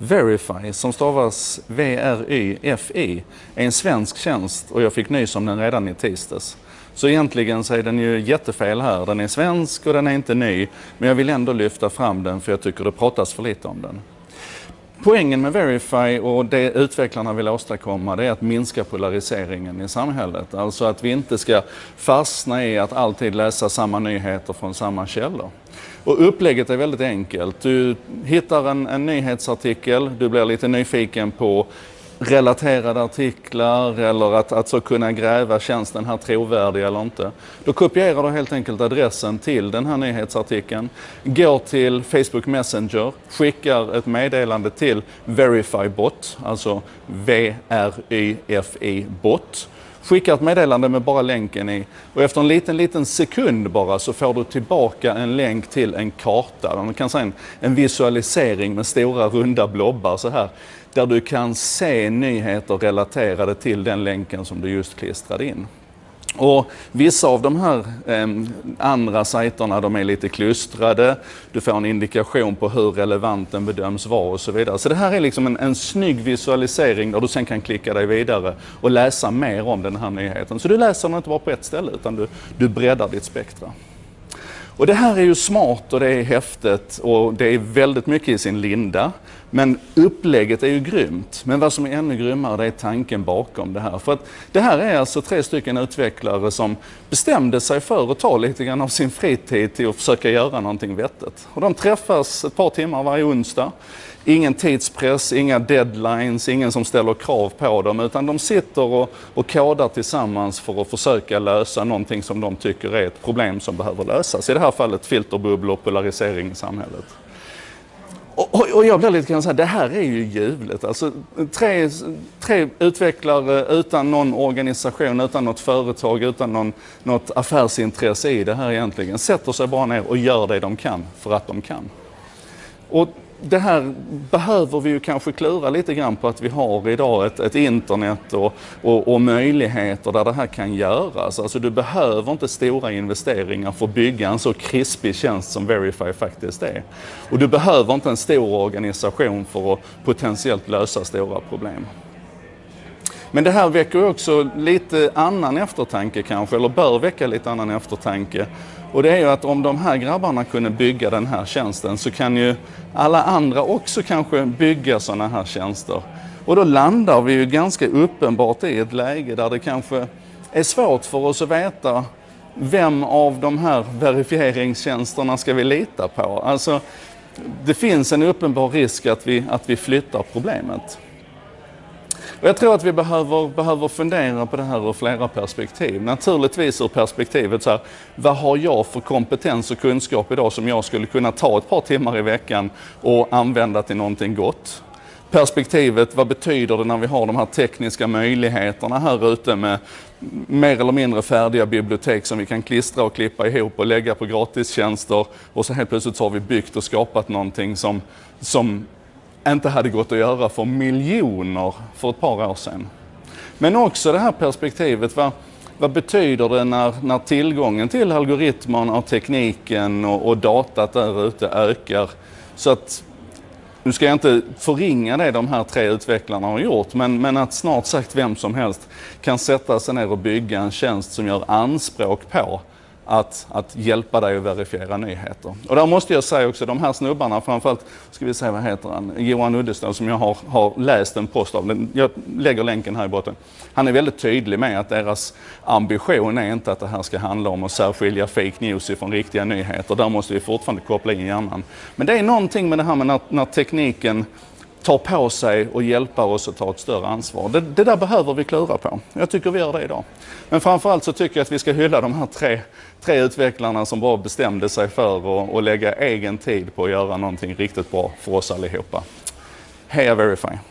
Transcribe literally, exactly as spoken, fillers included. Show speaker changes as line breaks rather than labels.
Verify, som stavas V R Y F I, är en svensk tjänst och jag fick nys om den redan i tisdags. Så egentligen så är den ju jättefel här. Den är svensk och den är inte ny, men jag vill ändå lyfta fram den för jag tycker det pratas för lite om den. Poängen med Verify och det utvecklarna vill åstadkomma, det är att minska polariseringen i samhället. Alltså att vi inte ska fastna i att alltid läsa samma nyheter från samma källor. Och upplägget är väldigt enkelt. Du hittar en, en nyhetsartikel, du blir lite nyfiken på relaterade artiklar eller att, att så kunna gräva, känns den här trovärdig eller inte. Då kopierar du helt enkelt adressen till den här nyhetsartikeln, går till Facebook Messenger, skickar ett meddelande till Verify Bot, alltså V R Y F I Bot. Skickar ett meddelande med bara länken i och efter en liten, liten sekund bara så får du tillbaka en länk till en karta. Man kan säga en, en visualisering med stora runda blobbar så här. Där du kan se nyheter relaterade till den länken som du just klistrade in. Och vissa av de här eh, andra sajterna, de är lite klustrade. Du får en indikation på hur relevant den bedöms vara och så vidare. Så det här är liksom en, en snygg visualisering där du sen kan klicka dig vidare och läsa mer om den här nyheten. Så du läser den inte bara på ett ställe utan du, du breddar ditt spektra. Och det här är ju smart och det är häftigt och det är väldigt mycket i sin linda. Men upplägget är ju grymt. Men vad som är ännu grymmare, det är tanken bakom det här. För att det här är alltså tre stycken utvecklare som bestämde sig för att ta lite grann av sin fritid till att försöka göra någonting vettigt. Och de träffas ett par timmar varje onsdag. Ingen tidspress, inga deadlines, ingen som ställer krav på dem, utan de sitter och, och kodar tillsammans för att försöka lösa någonting som de tycker är ett problem som behöver lösas. I det här fallet filterbubblor och polarisering i samhället. Och, och, och jag blir lite grann så här, det här är ju ljuvligt. Alltså, tre, tre utvecklare utan någon organisation, utan något företag, utan någon, något affärsintresse i det här egentligen, sätter sig bara ner och gör det de kan för att de kan. Och det här behöver vi ju kanske klura lite grann på att vi har idag ett, ett internet och, och, och möjligheter där det här kan göras. Alltså du behöver inte stora investeringar för att bygga en så krispig tjänst som Verify faktiskt är. Och du behöver inte en stor organisation för att potentiellt lösa stora problem. Men det här väcker också lite annan eftertanke kanske, eller bör väcka lite annan eftertanke. Och det är ju att om de här grabbarna kunde bygga den här tjänsten så kan ju alla andra också kanske bygga sådana här tjänster. Och då landar vi ju ganska uppenbart i ett läge där det kanske är svårt för oss att veta vem av de här verifieringstjänsterna ska vi lita på. Alltså det finns en uppenbar risk att vi, att vi flyttar problemet. Och jag tror att vi behöver, behöver fundera på det här ur flera perspektiv. Naturligtvis ur perspektivet så här, vad har jag för kompetens och kunskap idag som jag skulle kunna ta ett par timmar i veckan och använda till någonting gott? Perspektivet, vad betyder det när vi har de här tekniska möjligheterna här ute med mer eller mindre färdiga bibliotek som vi kan klistra och klippa ihop och lägga på gratistjänster och så helt plötsligt så har vi byggt och skapat någonting som, som inte hade gått att göra för miljoner för ett par år sedan. Men också det här perspektivet, vad, vad betyder det när, när tillgången till algoritmerna och tekniken och, och datat där ute ökar? Så att, nu ska jag inte förringa det de här tre utvecklarna har gjort, men, men att snart sagt vem som helst kan sätta sig ner och bygga en tjänst som gör anspråk på Att, att hjälpa dig att verifiera nyheter. Och där måste jag säga också, de här snubbarna, framförallt, ska vi säga vad heter han, Johan Uddestad, som jag har, har läst en post av, jag lägger länken här i botten. Han är väldigt tydlig med att deras ambition är inte att det här ska handla om att särskilja fake news från riktiga nyheter. Där måste vi fortfarande koppla in hjärnan. Men det är någonting med det här med när, när tekniken tar på sig och hjälpa oss att ta ett större ansvar. Det, det där behöver vi klura på. Jag tycker vi gör det idag. Men framförallt så tycker jag att vi ska hylla de här tre, tre utvecklarna som bara bestämde sig för att, att lägga egen tid på att göra någonting riktigt bra för oss allihopa. Heja Verify!